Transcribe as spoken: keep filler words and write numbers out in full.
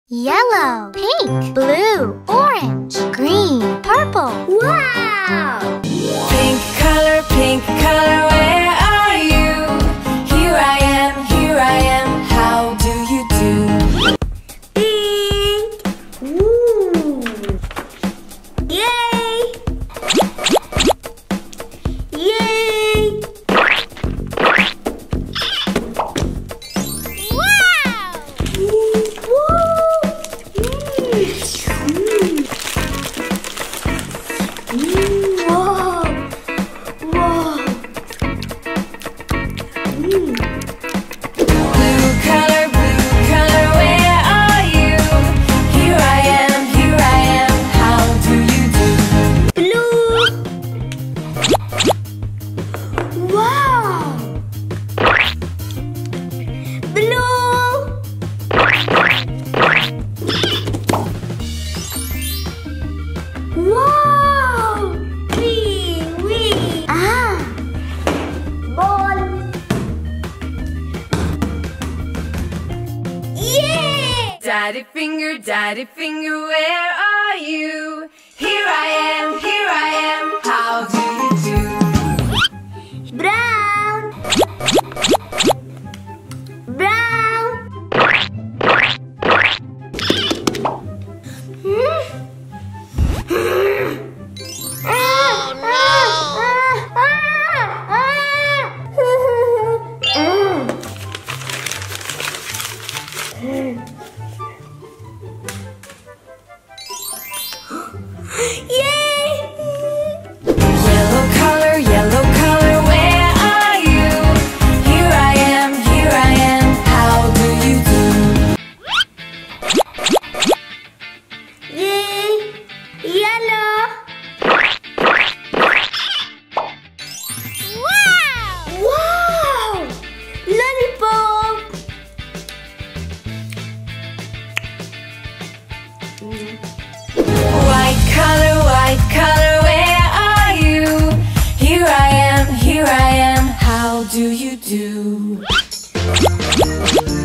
Yellow, pink, blue, orange, green, purple. Wow! Pink color, pink color, where are you? Here I am, here I am, how do you do? Pink! Woo! Yay! Yay! Wow! Woo! Mm. Whoa! Whoa! Mm. Blue color, blue color, where are you? Here I am, here I am, how do you do? Blue! Wow! Blue! Wow! Wee! Wee! Ah! Ball! Yeah! Daddy finger, daddy finger, where are you? Here I am, here I am, how do you do? Brown! Brown! Oh Yay! Yellow color, yellow color, where are you? Here I am, here I am, how do you do? Yay! Yellow! Wow! Wow! Lollipop! White color, white color, where are you? Here I am, here I am, how do you do?